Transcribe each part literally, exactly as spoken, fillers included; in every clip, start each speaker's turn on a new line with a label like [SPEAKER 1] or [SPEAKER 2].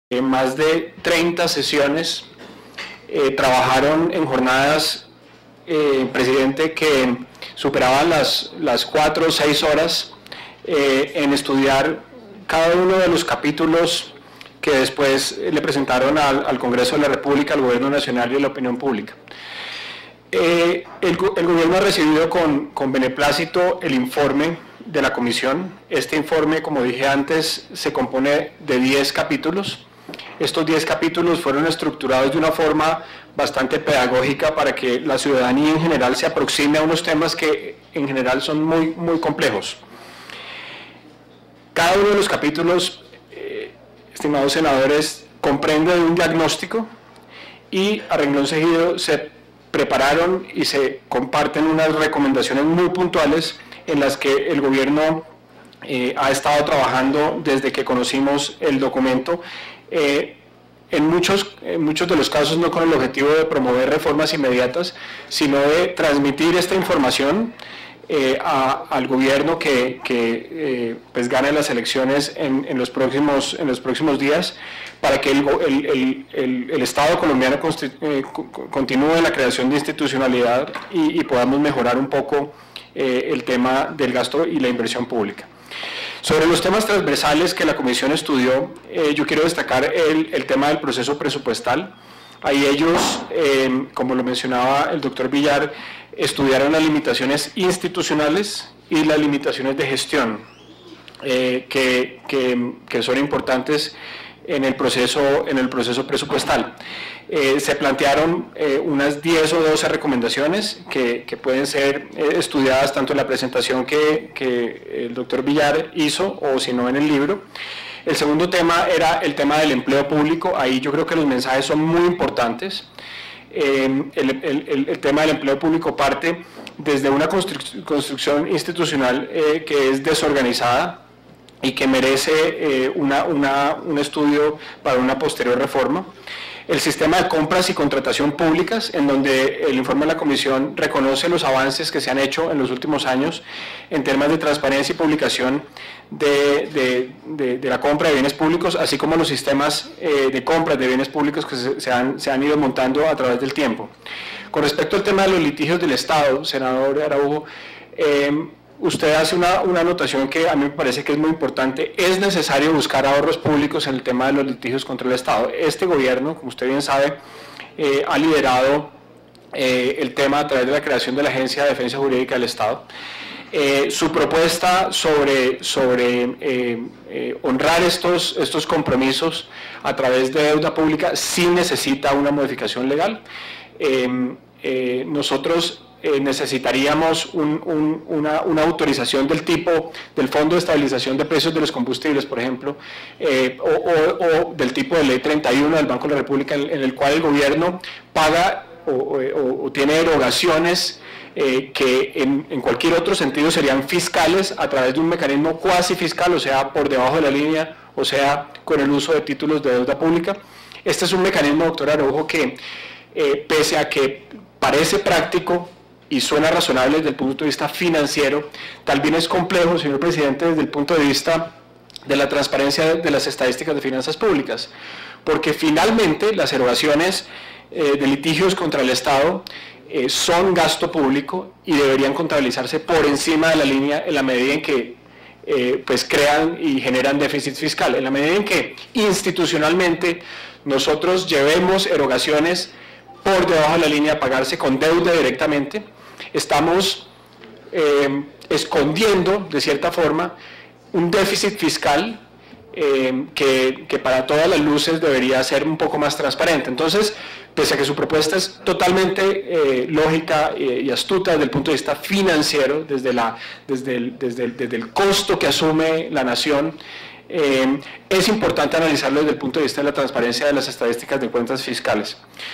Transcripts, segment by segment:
[SPEAKER 1] En más de treinta sesiones, eh, trabajaron en jornadas, eh, presidente, que superaban las, las cuatro o seis horas eh, en estudiar cada uno de los capítulos que después le presentaron al, al Congreso de la República, al Gobierno Nacional y a la opinión pública. Eh, el, el gobierno ha recibido con, con beneplácito el informe de la comisión. Este informe, como dije antes, se compone de diez capítulos. Estos diez capítulos fueron estructurados de una forma bastante pedagógica para que la ciudadanía en general se aproxime a unos temas que en general son muy, muy complejos. Cada uno de los capítulos, eh, estimados senadores, comprende un diagnóstico y a renglón seguido se prepararon y se comparten unas recomendaciones muy puntuales en las que el gobierno eh, ha estado trabajando desde que conocimos el documento. Eh, en, muchos, en muchos de los casos no con el objetivo de promover reformas inmediatas, sino de transmitir esta información eh, a, al gobierno que, que eh, pues gane las elecciones en, en, los próximos, en los próximos días, para que el, el, el, el, el Estado colombiano eh, continúe en la creación de institucionalidad y, y podamos mejorar un poco eh, el tema del gasto y la inversión pública. Sobre los temas transversales que la Comisión estudió, eh, yo quiero destacar el, el tema del proceso presupuestal. Ahí ellos, eh, como lo mencionaba el doctor Villar, estudiaron las limitaciones institucionales y las limitaciones de gestión, eh, que, que, que son importantes en el proceso, en el proceso presupuestal. Eh, se plantearon eh, unas diez o doce recomendaciones que, que pueden ser eh, estudiadas tanto en la presentación que, que el doctor Villar hizo o si no en el libro. El segundo tema era el tema del empleo público. Ahí yo creo que los mensajes son muy importantes. Eh, el, el, el tema del empleo público parte desde una construc construcción institucional eh, que es desorganizada y que merece eh, una, una, un estudio para una posterior reforma. El sistema de compras y contratación públicas, en donde el informe de la Comisión reconoce los avances que se han hecho en los últimos años en temas de transparencia y publicación de, de, de, de la compra de bienes públicos, así como los sistemas eh, de compras de bienes públicos que se, se, han, se han ido montando a través del tiempo. Con respecto al tema de los litigios del Estado, senador Araujo, eh, usted hace una, una anotación que a mí me parece que es muy importante. Es necesario buscar ahorros públicos en el tema de los litigios contra el Estado. Este gobierno, como usted bien sabe, eh, ha liderado eh, el tema a través de la creación de la Agencia de Defensa Jurídica del Estado. Eh, su propuesta sobre, sobre eh, eh, honrar estos, estos compromisos a través de deuda pública sí necesita una modificación legal. Eh, eh, nosotros Eh, necesitaríamos un, un, una, una autorización del tipo del Fondo de Estabilización de Precios de los Combustibles, por ejemplo, eh, o, o, o del tipo de Ley treinta y uno del Banco de la República, en, en el cual el gobierno paga o, o, o tiene erogaciones eh, que en, en cualquier otro sentido serían fiscales a través de un mecanismo cuasi fiscal, o sea, por debajo de la línea, o sea, con el uso de títulos de deuda pública. Este es un mecanismo, doctor Araujo, que eh, pese a que parece práctico y suena razonable desde el punto de vista financiero, también es complejo, señor presidente, desde el punto de vista de la transparencia de las estadísticas de finanzas públicas, porque finalmente las erogaciones eh, de litigios contra el Estado eh, son gasto público y deberían contabilizarse por encima de la línea en la medida en que eh, pues crean y generan déficit fiscal, en la medida en que institucionalmente nosotros llevemos erogaciones por debajo de la línea a pagarse con deuda directamente, estamos eh, escondiendo, de cierta forma, un déficit fiscal eh, que, que para todas las luces debería ser un poco más transparente. Entonces, pese a que su propuesta es totalmente eh, lógica eh, y astuta desde el punto de vista financiero, desde, la, desde, el, desde, el, desde el costo que asume la nación, eh, es importante analizarlo desde el punto de vista de la transparencia de las estadísticas de cuentas fiscales.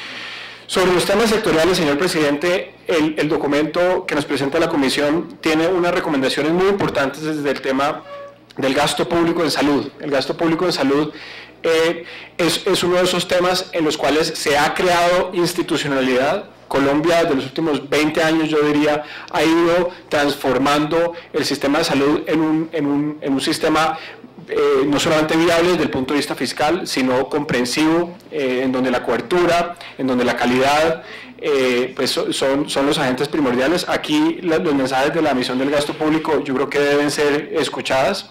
[SPEAKER 1] Sobre los temas sectoriales, señor presidente, el, el documento que nos presenta la Comisión tiene unas recomendaciones muy importantes desde el tema del gasto público en salud. El gasto público en salud eh, es, es uno de esos temas en los cuales se ha creado institucionalidad. Colombia, desde los últimos veinte años, yo diría, ha ido transformando el sistema de salud en un, en un, en un sistema eh, no solamente viable desde el punto de vista fiscal, sino comprensivo, eh, en donde la cobertura, en donde la calidad, eh, pues son, son los agentes primordiales. Aquí la, los mensajes de la misión del gasto público yo creo que deben ser escuchadas.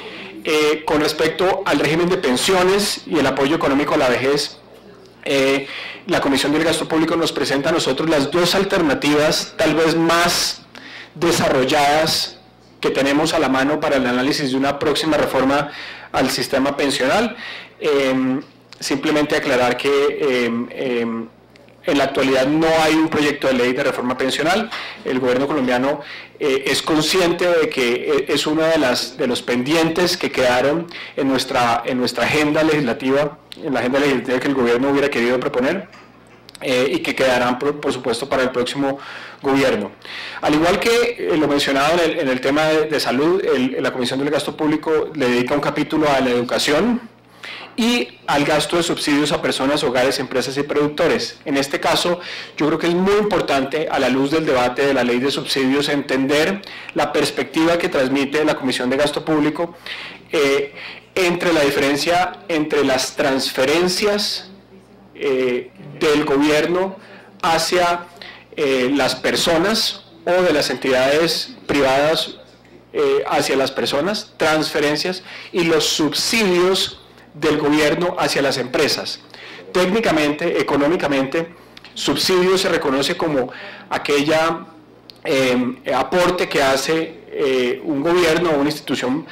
[SPEAKER 1] Eh, con respecto al régimen de pensiones y el apoyo económico a la vejez, eh, la Comisión del Gasto Público nos presenta a nosotros las dos alternativas tal vez más desarrolladas que tenemos a la mano para el análisis de una próxima reforma al sistema pensional. Eh, simplemente aclarar que eh, eh, en la actualidad no hay un proyecto de ley de reforma pensional. El gobierno colombiano eh, es consciente de que es uno de, las, de los pendientes que quedaron en nuestra, en nuestra agenda legislativa, en la agenda legislativa que el gobierno hubiera querido proponer, eh, y que quedarán, por, por supuesto, para el próximo gobierno. Al igual que eh, lo mencionado en el, en el tema de, de salud, el, la Comisión del Gasto Público le dedica un capítulo a la educación y al gasto de subsidios a personas, hogares, empresas y productores. En este caso, yo creo que es muy importante, a la luz del debate de la ley de subsidios, entender la perspectiva que transmite la Comisión de Gasto Público eh, entre la diferencia entre las transferencias eh, del gobierno hacia eh, las personas o de las entidades privadas eh, hacia las personas, transferencias, y los subsidios del gobierno hacia las empresas. Técnicamente, económicamente, subsidio se reconoce como aquella eh, aporte que hace eh, un gobierno o una institución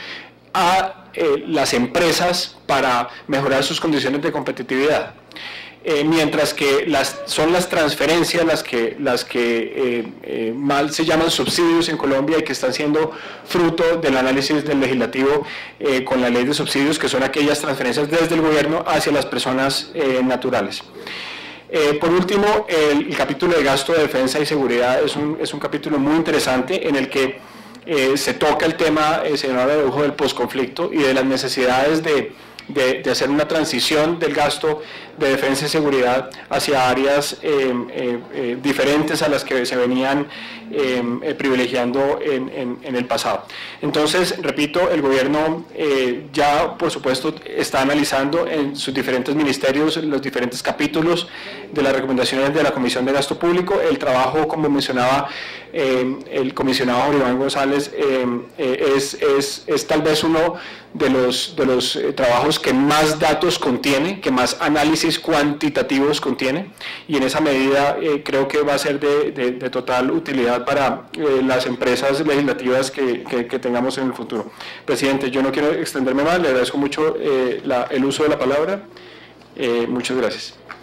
[SPEAKER 1] a eh, las empresas para mejorar sus condiciones de competitividad. Eh, mientras que las, son las transferencias las que, las que eh, eh, mal se llaman subsidios en Colombia y que están siendo fruto del análisis del legislativo eh, con la ley de subsidios, que son aquellas transferencias desde el gobierno hacia las personas eh, naturales. Eh, por último, el, el capítulo de gasto de defensa y seguridad es un, es un capítulo muy interesante en el que eh, se toca el tema, eh, señor Araujo, del posconflicto y de las necesidades de De, de hacer una transición del gasto de defensa y seguridad hacia áreas eh, eh, eh, diferentes a las que se venían eh, eh, privilegiando en, en, en el pasado. Entonces, repito, el gobierno eh, ya, por supuesto, está analizando en sus diferentes ministerios los diferentes capítulos de las recomendaciones de la Comisión de Gasto Público. El trabajo, como mencionaba eh, el comisionado Jorge Iván González, eh, eh, es, es, es tal vez uno de los, de los eh, trabajos que más datos contiene, que más análisis cuantitativos contiene, y en esa medida eh, creo que va a ser de, de, de total utilidad para eh, las empresas legislativas que, que, que tengamos en el futuro. Presidente, yo no quiero extenderme más, le agradezco mucho eh, la, el uso de la palabra. Eh, muchas gracias.